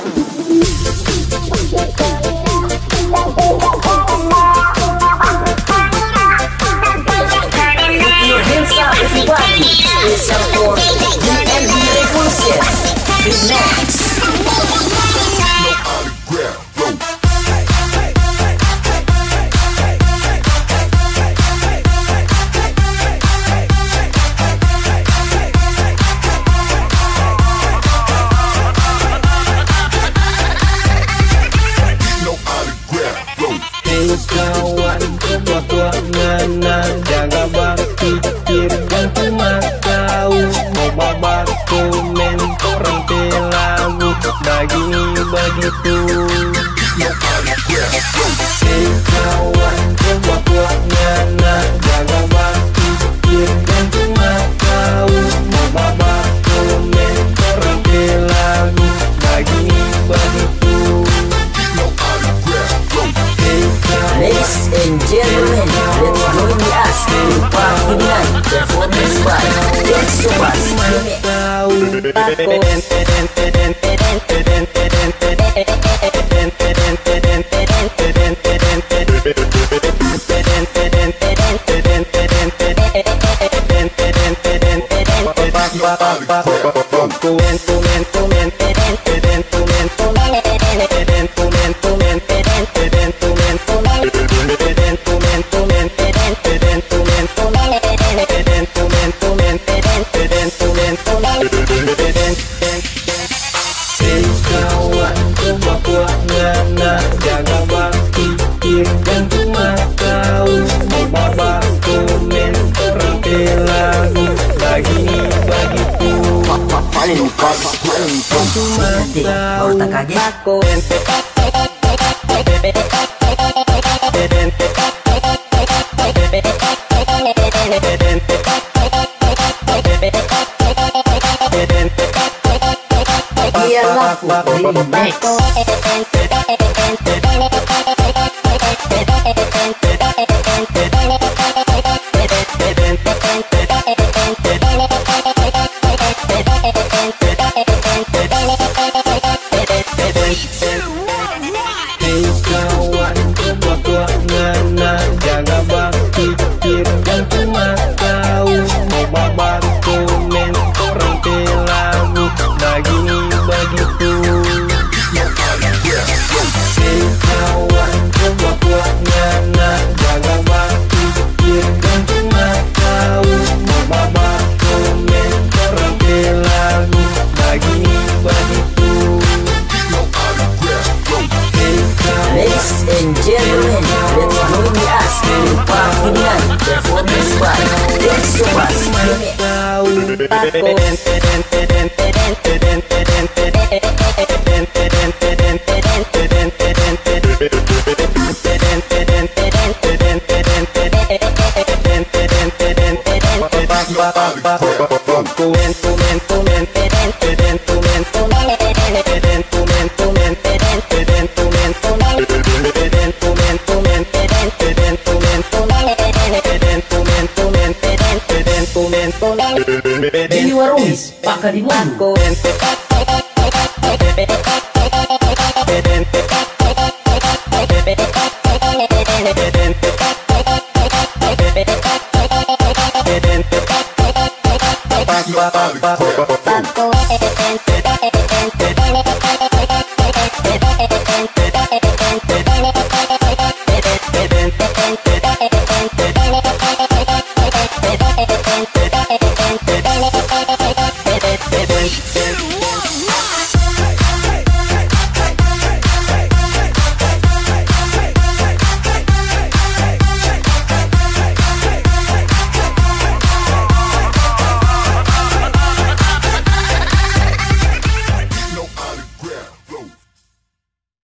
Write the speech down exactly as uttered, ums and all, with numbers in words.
Kawan tua-tua ngana jaga bakti kirgan cuma tahu mau babat komen orang lagu begini begitu. Kawan tua-tua ngana jaga bakti kirgan cuma tahu mau babat komen orang lagu begini begitu. Ladies and gentlemen, let's join us to party night performance by Dance Sobas kawan tua-tua ngana jaga bakti kirgan cuma tahu mau babat komen orang lagu begini begitu. paling pas, paling pas. Cuma tahu Baru tak kaget. Biarlah aku remix. Kawan tua-tua ngana jaga bakti kirgan cuma tahu mau babat komen orang lagu begini begitu. Kawan tua-tua ngana jaga bakti kirgan cuma tahu mau babat komen orang lagu begini begitu. Ladies and gentlemen, let's join us to party night performance by Dance Sobas Di warung Pak Kadimun. Thank you.